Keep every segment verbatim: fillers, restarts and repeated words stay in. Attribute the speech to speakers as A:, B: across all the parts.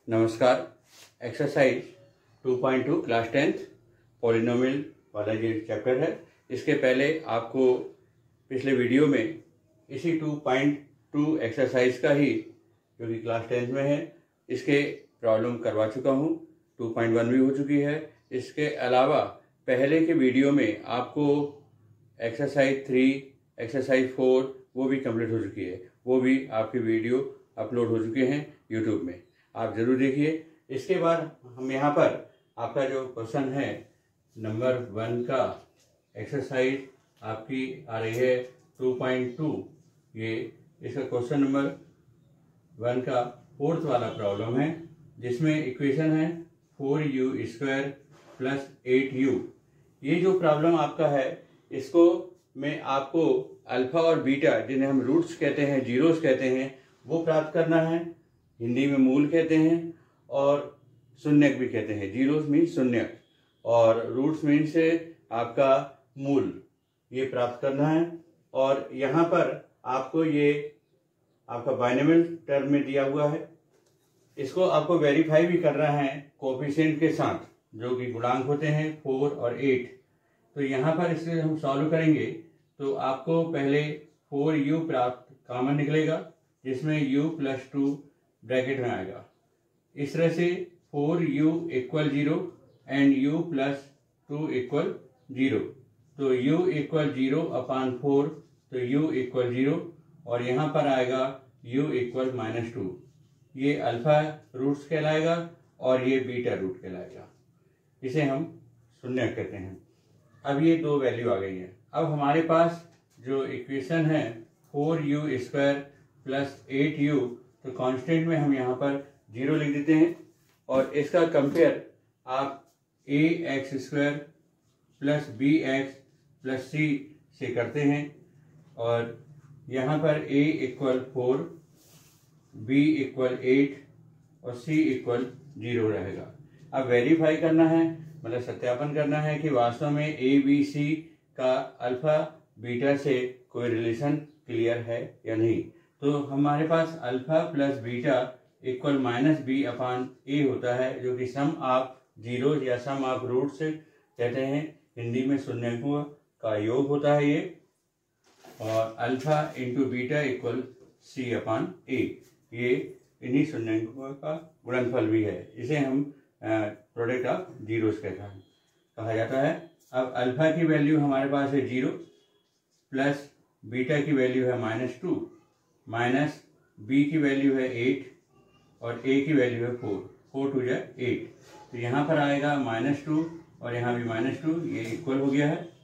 A: नमस्कार। Exercise two point two class tenth polynomial वाला ये चैप्टर है। इसके पहले आपको पिछले वीडियो में इसी टू पॉइंट टू एक्सरसाइज का ही जो कि क्लास टेंथ में है इसके प्रॉब्लम करवा चुका हूँ। टू पॉइंट वन भी हो चुकी है। इसके अलावा पहले के वीडियो में आपको एक्सरसाइज थ्री, एक्सरसाइज फोर वो भी कंप्लीट हो चुकी है। वो भी आपकी वीडियो अपलोड हो चुके हैं यूट्यूब में, आप ज़रूर देखिए। इसके बाद हम यहाँ पर आपका जो क्वेश्चन है नंबर वन का एक्सरसाइज आपकी आ रही है टू पॉइंट टू। ये इसका क्वेश्चन नंबर वन का फोर्थ वाला प्रॉब्लम है, जिसमें इक्वेशन है four u square plus eight u. ये जो प्रॉब्लम आपका है इसको मैं आपको अल्फा और बीटा, जिन्हें हम रूट्स कहते हैं, जीरोस कहते हैं, वो प्राप्त करना है। हिंदी में मूल कहते हैं और शून्यक भी कहते हैं। जीरोस मीन शून्यक और रूट्स मीन से आपका मूल, ये प्राप्त करना है। और यहाँ पर आपको ये आपका बाइनोमियल टर्म में दिया हुआ है, इसको आपको वेरीफाई भी करना है कोएफिशिएंट के साथ, जो कि गुणांक होते हैं फोर और एट। तो यहाँ पर इसलिए हम सॉल्व करेंगे तो आपको पहले फोर यू प्राप्त कॉमन निकलेगा, जिसमें u प्लस टू ब्रैकेट में आएगा। इस तरह से four u equal zero and u plus two equal zero. तो u equal zero upon four, तो u इक्वल जीरो, और यहाँ पर आएगा u इक्वल माइनस टू। ये अल्फा रूट्स कहलाएगा और ये बीटा रूट कहलाएगा। इसे हम शून्य कहते हैं। अब ये दो वैल्यू आ गई है। अब हमारे पास जो इक्वेशन है four u square plus eight u, तो कांस्टेंट में हम यहाँ पर जीरो लिख देते हैं और इसका कंपेयर आप a x square plus b x plus c से करते हैं। और यहाँ पर a equal four, b equal eight और c इक्वल जीरो रहेगा। अब वेरीफाई करना है, मतलब सत्यापन करना है कि वास्तव में ए बी सी का अल्फा बीटा से कोई रिलेशन क्लियर है या नहीं। तो हमारे पास alpha plus beta equal minus b upon a होता है, जो कि सम ऑफ जीरो या सम ऑफ रूट्स कहते हैं। हिंदी में शून्यकों का योग होता है ये। और alpha into beta equal C upon a, ये इन्हीं शून्यकों का गुणनफल भी है। इसे हम प्रोडक्ट ऑफ जीरोस कहता है कहा जाता है। अब अल्फा की वैल्यू हमारे पास है जीरो, प्लस बीटा की वैल्यू है माइनस टू, माइनस बी की वैल्यू है एट और ए की वैल्यू है फोर। फोर टू जा एट, तो यहाँ पर आएगा माइनस टू और यहाँ भी माइनस टू, ये इक्वल हो गया है।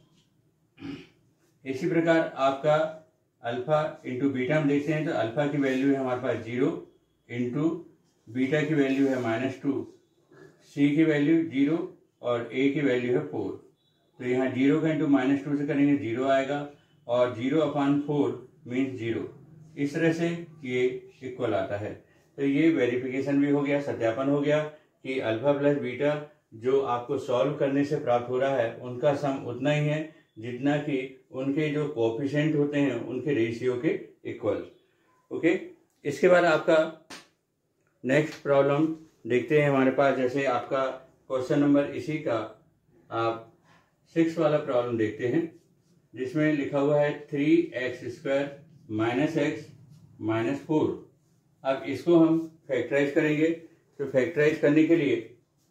A: इसी प्रकार आपका अल्फा इंटू बीटा में देखते हैं तो अल्फा की वैल्यू है हमारे पास जीरो, इंटू बीटा की वैल्यू है माइनस टू, सी की वैल्यू जीरो और ए की वैल्यू है फोर। तो यहाँ जीरो का इंटू माइनस टू से करेंगे जीरो आएगा और zero upon four means zero. इस तरह से ये इक्वल आता है। तो ये वेरिफिकेशन भी हो गया, सत्यापन हो गया कि अल्फा प्लस बीटा जो आपको सॉल्व करने से प्राप्त हो रहा है उनका सम उतना ही है जितना कि उनके जो कोएफिशिएंट होते हैं उनके रेशियो के इक्वल। ओके, इसके बाद आपका नेक्स्ट प्रॉब्लम देखते हैं हमारे पास। जैसे आपका क्वेश्चन नंबर इसी का आप सिक्स वाला प्रॉब्लम देखते हैं, जिसमें लिखा हुआ है three x square minus x minus four. अब इसको हम फैक्टराइज करेंगे, तो फैक्टराइज करने के लिए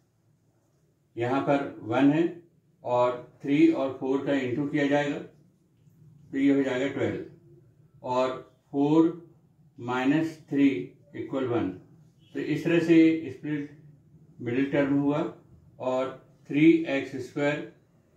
A: यहाँ पर वन है और थ्री और फोर का इंटू किया जाएगा, तो ये हो जाएगा ट्वेल्व। और four minus three equal one, तो इस तरह से स्प्लिट मिडिल टर्म हुआ। और three x square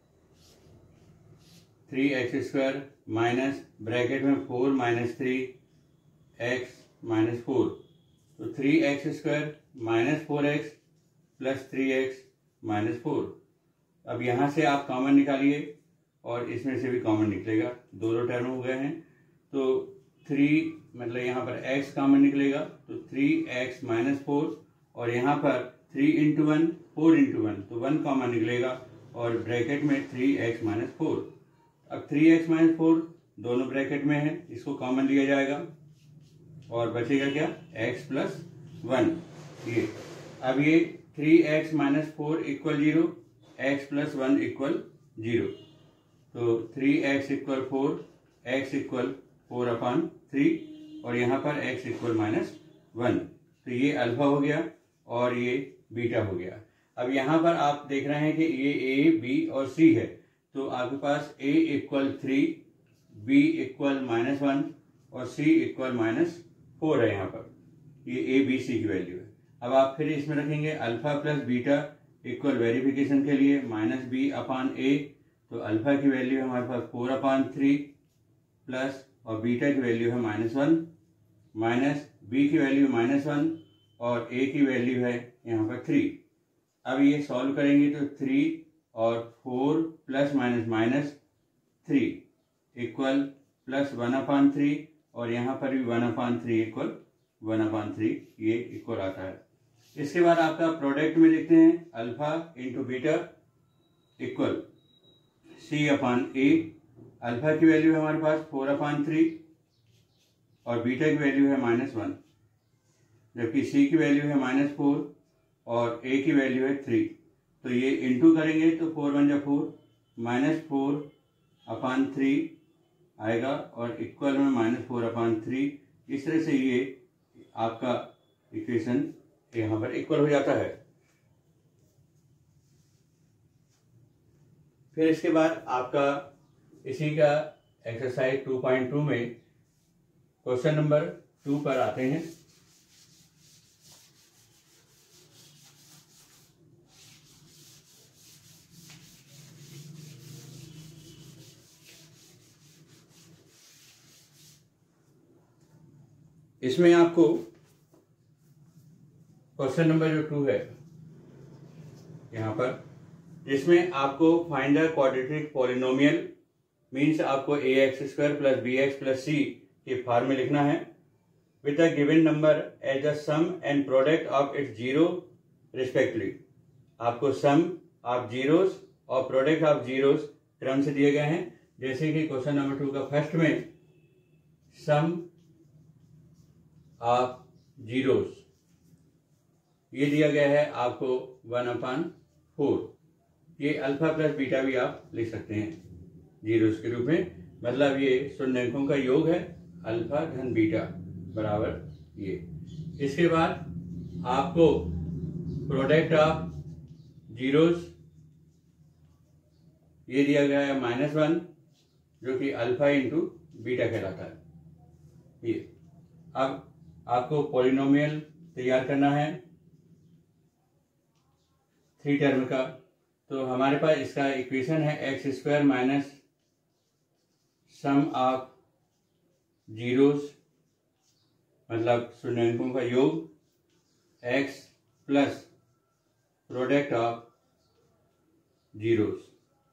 A: three x square minus bracket में four minus three x minus four, तो three x square minus four x plus three x minus four. अब यहाँ से आप कॉमन निकालिए और इसमें से भी कॉमन निकलेगा, दोनों टर्म हो गए हैं। तो थ्री मतलब यहाँ पर x कॉमन निकलेगा, तो थ्री एक्स माइनस फोर, और यहाँ पर three into one four into one, तो वन कॉमन निकलेगा और ब्रैकेट में थ्री एक्स माइनस फोर। अब थ्री एक्स माइनस फोर दोनों ब्रैकेट में है, इसको कॉमन लिया जाएगा और बचेगा क्या, x प्लस वन। ये अब ये three x minus four equal zero, x plus one equal zero, तो three x equal four, x equal four upon three, और यहाँ पर एक्स इक्वल माइनस वन। तो ये अल्फा हो गया और ये बीटा हो गया। अब यहाँ पर आप देख रहे हैं कि ये ए, बी और सी है, तो आपके पास a equal three, b equal minus one और सी इक्वल माइनस फोर है। यहाँ पर ये ए बी सी की वैल्यू है। अब आप फिर इसमें रखेंगे alpha plus beta equal verification के लिए माइनस बी अपान ए, तो अल्फा की वैल्यू है हमारे पास फोर अपान थ्री प्लस, और बीटा की वैल्यू है माइनस वन, माइनस बी की वैल्यू माइनस वन और ए की वैल्यू है यहाँ पर थ्री। अब ये सॉल्व करेंगे तो थ्री और four plus minus minus three equal plus one upon three, और यहाँ पर भी one upon three equal one upon three, ये इक्वल आता है। इसके बाद आपका प्रोडक्ट में देखते हैं alpha into beta equal C upon A. Alpha की वैल्यू है हमारे पास फोर अपान थ्री और बीटा की वैल्यू है माइनस वन, जबकि सी की वैल्यू है माइनस फोर और ए की वैल्यू है थ्री। तो ये इंटू करेंगे तो फोर वन जा four, minus four upon three आएगा और इक्वल में माइनस फोर अपान थ्री। इस तरह से ये आपका इक्वेशन यहाँ पर इक्वल हो जाता है। फिर इसके बाद आपका इसी का एक्सरसाइज टू पॉइंट टू में क्वेश्चन नंबर टू पर आते हैं। इसमें आपको क्वेश्चन नंबर जो टू है यहाँ पर, जिसमें आपको find the quadratic polynomial, means आपको a x square plus b x plus c के फॉर्म में लिखना है with the given number as the sum and product of its zero respectively. आपको सम ऑफ जीरोस और प्रोडक्ट ऑफ जीरोस क्रम से दिए गए हैं। जैसे कि क्वेश्चन नंबर टू का फर्स्ट में सम ऑफ जीरोस ये दिया गया है आपको वन अपान फोर। ये अल्फा प्लस बीटा भी आप लिख सकते हैं जीरोस के रूप में, मतलब ये शून्यंकों का योग है अल्फा धन बीटा बराबर ये। इसके बाद आपको प्रोडक्ट ऑफ जीरोस ये दिया गया है माइनस वन, जो कि अल्फा इंटू बीटा कहलाता है ये। अब आपको पॉलिनोमियल तैयार करना है थ्री टर्म का, तो हमारे पास इसका इक्वेशन है x square minus sum of zeros, मतलब शून्यंकों का योग x plus product of zeros,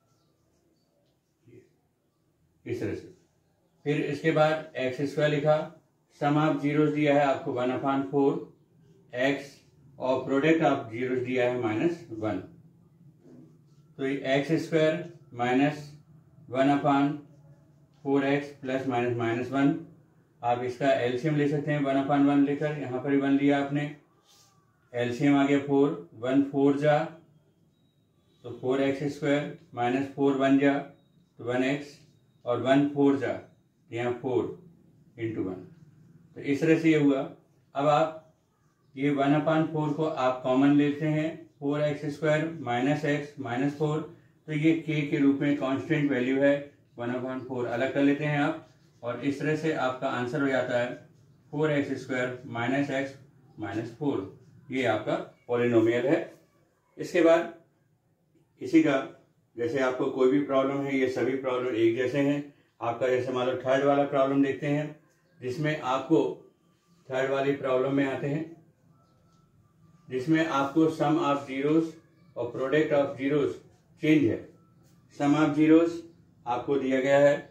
A: इस तरह से। फिर इसके बाद एक्स स्क्वायर लिखा, सम ऑफ जीरोस दिया है आपको वन अपान फोर एक्स और प्रोडक्ट ऑफ जीरोस दिया है माइनस वन, तो ये x square minus one upon four x plus minus minus one. आप इसका एलसीएम ले सकते हैं वन अपान वन लेकर, यहाँ पर भी वन लिया आपने, एलसीएम आ गया फोर, वन फोर जा तो four x square minus four one जा तो वन एक्स और वन फोर जा यहाँ फोर इंटू वन, तो इस तरह से ये हुआ। अब आप ये वन अपान फोर को आप कॉमन लेते हैं, four x square minus x minus four, तो ये के के रूप में कांस्टेंट वैल्यू है, वन अपॉन फोर अलग कर लेते हैं आप, और इस तरह से आपका आंसर हो जाता है four x square minus x minus four. ये आपका पॉलिनोमियल है। इसके बाद इसी का जैसे आपको कोई भी प्रॉब्लम है, ये सभी प्रॉब्लम एक जैसे हैं। आपका जैसे मान लो थर्ड वाला प्रॉब्लम देखते हैं, जिसमें आपको थर्ड वाली प्रॉब्लम में आते हैं, जिसमें आपको सम ऑफ जीरोस और प्रोडक्ट ऑफ जीरोस चेंज है। सम ऑफ जीरोस आपको दिया गया है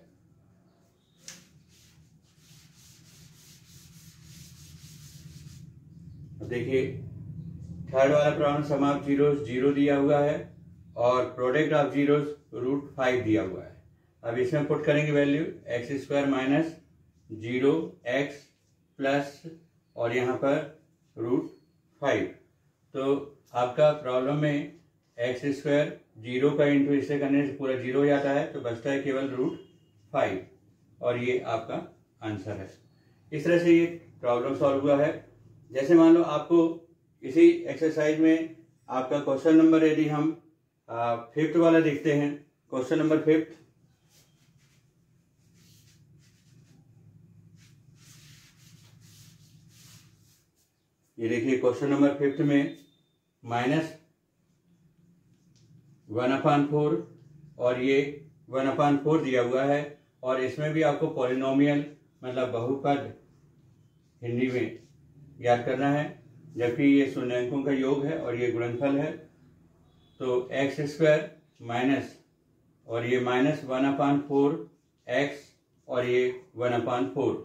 A: देखिए थर्ड वाला problem, sum of zeros zero दिया हुआ है और product of zeros root five दिया हुआ है। अब इसमें पुट करेंगे value x square minus zero x plus और यहाँ पर रूट फाइव, तो आपका प्रॉब्लम में एक्स स्क्वायर जीरो का इंटू इससे करने से पूरा जीरो हो जाता है, तो बचता है केवल रूट फाइव, और ये आपका आंसर है। इस तरह से ये प्रॉब्लम सॉल्व हुआ है। जैसे मान लो आपको इसी एक्सरसाइज में आपका क्वेश्चन नंबर, यदि हम फिफ्थ वाला देखते हैं, क्वेश्चन नंबर फिफ्थ, ये देखिए क्वेश्चन नंबर फिफ्थ में माइनस वन अपान फोर और ये वन अपान फोर दिया हुआ है, और इसमें भी आपको पॉलिनोमियल मतलब बहुपद हिंदी में याद करना है, जबकि ये शून्यांकों का योग है और ये गुणनफल है। तो एक्स स्क्वायर माइनस और ये minus one upon four x और ये वन अपान फोर।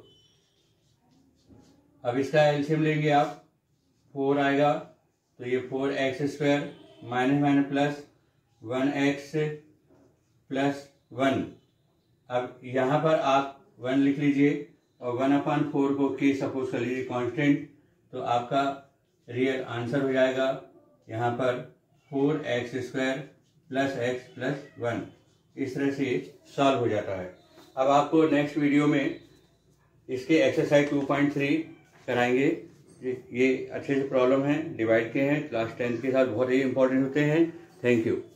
A: अब इसका एलसीएम लेंगे आप, फोर आएगा तो ये four x square minus minus plus one x plus one. अब यहाँ पर आप वन लिख लीजिए और वन अपान फोर को के सपोज कर लीजिए कांस्टेंट, तो आपका रियल आंसर हो जाएगा यहाँ पर four x square plus x plus one. इस तरह से सॉल्व हो जाता है। अब आपको नेक्स्ट वीडियो में इसके एक्सरसाइज टू पॉइंट थ्री कराएंगे। ये अच्छे से प्रॉब्लम है, डिवाइड के हैं, क्लास टेंथ के साथ बहुत ही इंपॉर्टेंट होते हैं। Thank you.